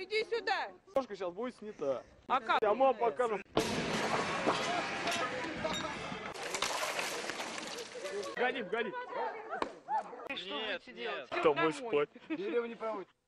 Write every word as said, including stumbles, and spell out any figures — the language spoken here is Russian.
Иди сюда. Ножка сейчас будет снята. А как? А мы вам покажем. Гони, гони. Что будете делать? Кто будет спать? Дерево не проводит.